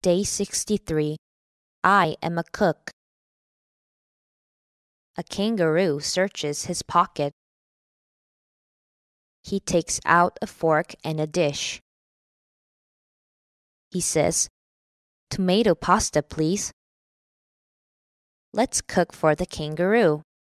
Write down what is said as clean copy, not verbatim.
Day 63. I am a cook. A kangaroo searches his pocket. He takes out a fork and a dish. He says, "Tomato pasta, please." Let's cook for the kangaroo.